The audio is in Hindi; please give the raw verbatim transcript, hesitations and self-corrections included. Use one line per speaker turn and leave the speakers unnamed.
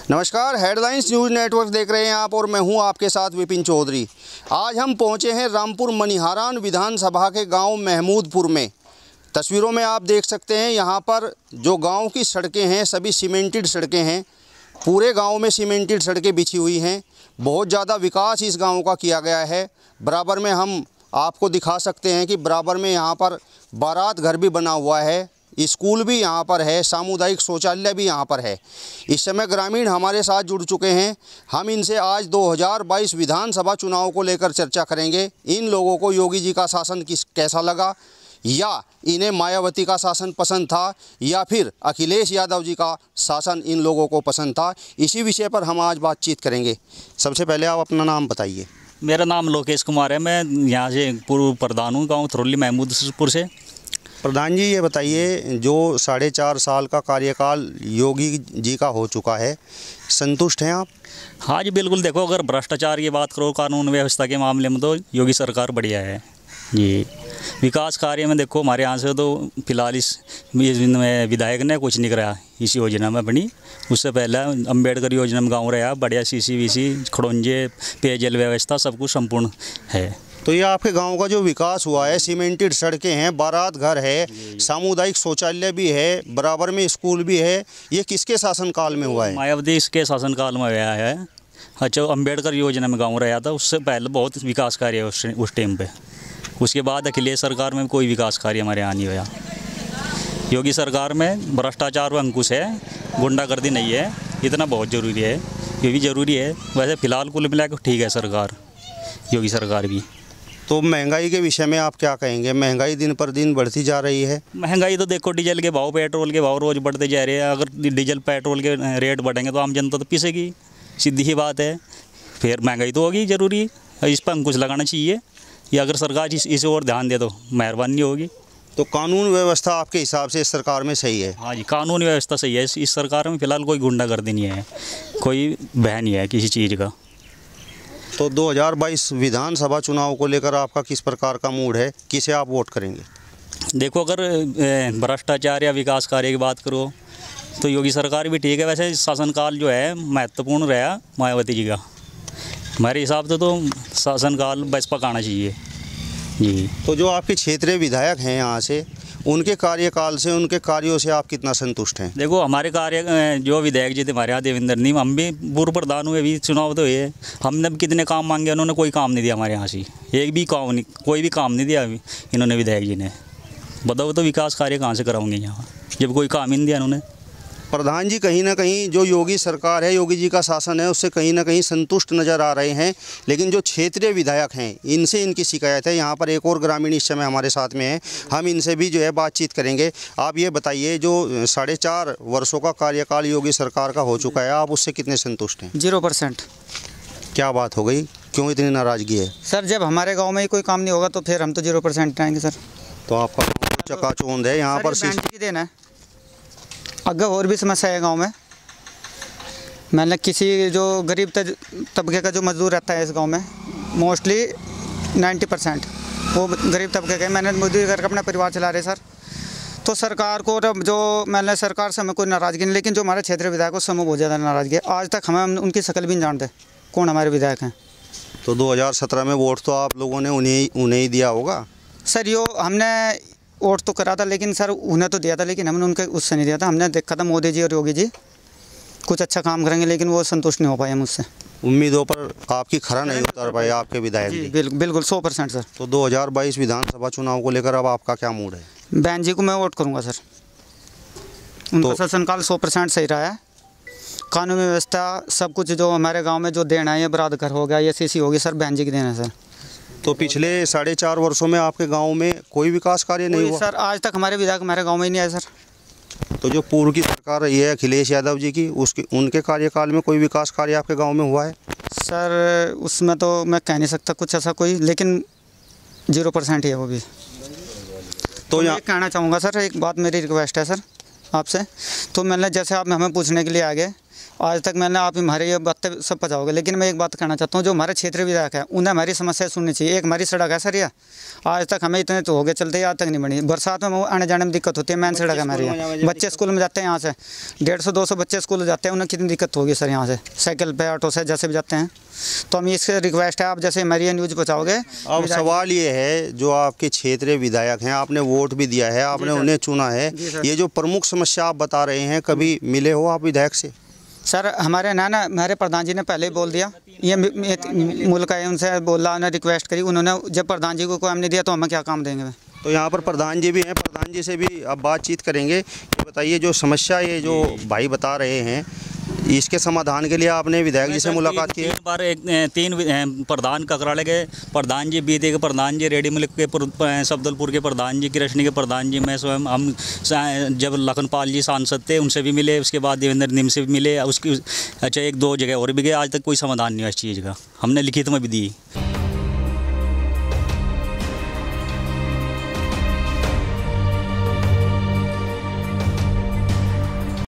नमस्कार, हेडलाइंस न्यूज़ नेटवर्क देख रहे हैं आप और मैं हूं आपके साथ विपिन चौधरी। आज हम पहुंचे हैं रामपुर मनिहारान विधानसभा के गांव महमूदपुर में। तस्वीरों में आप देख सकते हैं यहां पर जो गांव की सड़कें हैं सभी सीमेंटेड सड़कें हैं। पूरे गांव में सीमेंटेड सड़कें बिछी हुई हैं। बहुत ज़्यादा विकास इस गाँव का किया गया है। बराबर में हम आपको दिखा सकते हैं कि बराबर में यहाँ पर बारात घर भी बना हुआ है, स्कूल भी यहाँ पर है, सामुदायिक शौचालय भी यहाँ पर है। इस समय ग्रामीण हमारे साथ जुड़ चुके हैं। हम इनसे आज दो हज़ार बाईस विधानसभा चुनाव को लेकर चर्चा करेंगे। इन लोगों को योगी जी का शासन किस कैसा लगा, या इन्हें मायावती का शासन पसंद था, या फिर अखिलेश यादव जी का शासन इन लोगों को पसंद था। इसी विषय पर हम आज बातचीत करेंगे। सबसे पहले आप अपना नाम बताइए।
मेरा नाम लोकेश कुमार है। मैं यहाँ से पूर्व प्रधान हूँ, गाँव थरोली महमूदपुर से।
प्रधान जी, ये बताइए, जो साढ़े चार साल का कार्यकाल योगी जी का हो चुका है, संतुष्ट हैं आप?
हाँ जी, बिल्कुल। देखो, अगर भ्रष्टाचार की बात करो, कानून व्यवस्था के मामले में तो योगी सरकार बढ़िया है जी। विकास कार्य में देखो, हमारे यहाँ से तो फिलहाल इस में विधायक ने कुछ नहीं कराया इस योजना में बनी। उससे पहले अम्बेडकर योजना में गाँव रहा बढ़िया, सी सी वी सी खड़ोंजे, पेयजल व्यवस्था सब कुछ संपूर्ण है।
तो ये आपके गांव का जो विकास हुआ है, सीमेंटेड सड़कें हैं, बारात घर है, सामुदायिक शौचालय भी है, बराबर में स्कूल भी है, ये किसके शासनकाल में हुआ है?
मायावती के शासनकाल में हुआ है। अच्छा, अम्बेडकर योजना में गाँव रहा था, उससे पहले बहुत विकास कार्य उस उस टाइम पे। उसके बाद अखिलेश सरकार में कोई विकास कार्य हमारे यहाँ नहीं हुआ। योगी सरकार में भ्रष्टाचार व अंकुश है, गुंडागर्दी नहीं है। इतना बहुत ज़रूरी है, ये भी ज़रूरी है। वैसे फ़िलहाल कुल मिलाकर ठीक है सरकार, योगी सरकार भी।
तो महंगाई के विषय में आप क्या कहेंगे? महंगाई दिन पर दिन बढ़ती जा रही है।
महंगाई तो देखो, डीजल के भाव, पेट्रोल के भाव रोज़ बढ़ते जा रहे हैं। अगर डीजल पेट्रोल के रेट बढ़ेंगे तो आम जनता तो पिसेगी, सीधी ही बात है। फिर महंगाई तो होगी ज़रूरी, इस पर अंकुश लगाना चाहिए। या अगर सरकार इस इस ओर ध्यान दे तो मेहरबानी होगी।
तो कानून व्यवस्था आपके हिसाब से इस सरकार में सही है?
हाँ जी, कानून व्यवस्था सही है। इस सरकार में फ़िलहाल कोई गुंडागर्दी नहीं है, कोई भय नहीं है किसी चीज़ का।
तो दो हज़ार बाईस विधानसभा चुनाव को लेकर आपका किस प्रकार का मूड है? किसे आप वोट करेंगे?
देखो, अगर भ्रष्टाचार या विकास कार्य की बात करो तो योगी सरकार भी ठीक है। वैसे शासनकाल जो है महत्वपूर्ण रहा मायावती जी का। हमारे हिसाब से तो शासनकाल बसपा का आना चाहिए जी।
तो जो आपके क्षेत्रीय विधायक हैं यहाँ से, उनके कार्यकाल से, उनके कार्यों से आप कितना संतुष्ट हैं?
देखो, हमारे कार्य जो विधायक जी थे हमारे यहाँ, देवेंद्र नीम, हम भी पूर्व प्रधान हुए, भी चुनाव तो हुए। हमने भी कितने काम मांगे, उन्होंने कोई काम नहीं दिया हमारे यहाँ से। एक भी काम नहीं, कोई भी काम नहीं दिया इन्होंने, विधायक जी ने। बताओ तो विकास कार्य कहाँ से कराओगे यहाँ, जब कोई काम ही नहीं दिया इन्होंने।
प्रधान जी, कहीं ना कहीं जो योगी सरकार है, योगी जी का शासन है, उससे कहीं ना कहीं संतुष्ट नज़र आ रहे हैं। लेकिन जो क्षेत्रीय विधायक हैं, इनसे इनकी शिकायत है। यहाँ पर एक और ग्रामीण इस समय हमारे साथ में है, हम इनसे भी जो है बातचीत करेंगे। आप ये बताइए, जो साढ़े चार वर्षों का कार्यकाल योगी सरकार का हो चुका है, आप उससे कितने संतुष्ट हैं?
Zero percent.
क्या बात हो गई, क्यों इतनी नाराज़गी है?
सर, जब हमारे गाँव में ही कोई काम नहीं होगा तो फिर हम तो जीरो परसेंट आएंगे सर।
तो आपका चकाचौंध है यहाँ पर।
की देना है, अगर और भी समस्या है गांव में। मैंने किसी जो गरीब तबके का जो मजदूर रहता है इस गांव में, मोस्टली नब्बे परसेंट वो गरीब तबके के, मैंने मजदूरी करके अपना परिवार चला रहे सर। तो सरकार को जो, मैंने सरकार से हमें कोई नाराज़गी नहीं, लेकिन जो हमारे क्षेत्रीय विधायक है उससे बहुत ज़्यादा नाराज़गी है। आज तक हमें उनकी शक्ल भी नहीं जानते कौन हमारे विधायक हैं।
तो दो हज़ार सत्रह में वोट तो आप लोगों ने उन्हें उन्हें ही दिया होगा
सर। यो हमने वोट तो करा था, लेकिन सर उन्हें तो दिया था, लेकिन हमने उनके उससे नहीं दिया था। हमने देखा था मोदी जी और योगी जी कुछ अच्छा काम करेंगे, लेकिन वो संतुष्ट नहीं हो पाए मुझसे।
उम्मीदों पर आपकी खरा नहीं उतर पाए आपके विधायक जी?
बिल्कुल बिल्कुल सौ परसेंट सर।
तो दो हज़ार बाईस विधानसभा चुनाव को लेकर अब आपका क्या मूड है?
बहन जी को मैं वोट करूँगा सर। उनका
तो
शासनकाल सौ परसेंट सही रहा है। कानून व्यवस्था सब कुछ जो हमारे गाँव में जो देना है, ये बरात घर हो गया, ये सी सी होगी सर, बहन जी की देना है सर।
तो पिछले साढ़े चार वर्षों में आपके गांव में कोई विकास कार्य नहीं हुआ?
सर, आज तक हमारे विधायक हमारे गांव में ही नहीं आए सर।
तो जो पूर्व की सरकार रही है अखिलेश यादव जी की, उसकी उनके कार्यकाल में कोई विकास कार्य आपके गांव में हुआ है?
सर, उसमें तो मैं कह नहीं सकता कुछ ऐसा कोई, लेकिन जीरो परसेंट ही है वो भी। तो मैं कहना चाहूँगा सर, एक बात मेरी रिक्वेस्ट है सर आपसे। तो मैंने, जैसे आप हमें पूछने के लिए आ गए आज तक मैंने आप हमारे ये बातें सब पहुँचाओगे, लेकिन मैं एक बात कहना चाहता हूँ, जो हमारे क्षेत्र विधायक है उन्हें हमारी समस्या सुननी चाहिए। एक हमारी सड़क है सर, यह आज तक हमें इतने तो हो गए चलते, आज तक नहीं बनी। बरसात में आने जाने में दिक्कत होती है, मेन सड़क है हमारी यहाँ। बच्चे स्कूल में जाते हैं, यहाँ से डेढ़ सौ दो सौ बच्चे स्कूल जाते हैं, उन्हें कितनी दिक्कत होगी सर यहाँ से, साइकिल पे ऑटो से जैसे भी जाते हैं। तो हम इससे रिक्वेस्ट है, आप जैसे हमारी ये न्यूज़ पहुँचाओगे।
अब सवाल ये है, जो आपके क्षेत्रीय विधायक हैं, आपने वोट भी दिया है, आपने उन्हें चुना है, ये जो प्रमुख समस्या आप बता रहे हैं, कभी मिले हो आप विधायक से?
सर हमारे ना ना हमारे प्रधान जी ने पहले ही बोल दिया, ये मुल्क है, उनसे बोला, उन्हें रिक्वेस्ट करी, उन्होंने जब प्रधान जी को काम नहीं दिया तो हमें क्या काम देंगे।
तो यहाँ पर प्रधान जी भी हैं, प्रधान जी से भी अब बातचीत करेंगे। ये बताइए, जो समस्या ये जो भाई बता रहे हैं, इसके समाधान के लिए आपने विधायक जी से मुलाकात की है?
तीन बार एक तीन प्रधान ककराले के प्रधान जी, बीते के प्रधान जी, रेडी मुल्क के सफदलपुर के प्रधान जी, कृष्णी के प्रधान जी, मैं स्वयं, हम जब लखनपाल जी सांसद थे उनसे भी मिले, उसके बाद देवेंद्र निम से भी मिले, उसकी अच्छा एक दो जगह और भी गए, आज तक कोई समाधान नहीं हुआ इस चीज़ का, हमने लिखित में भी दी।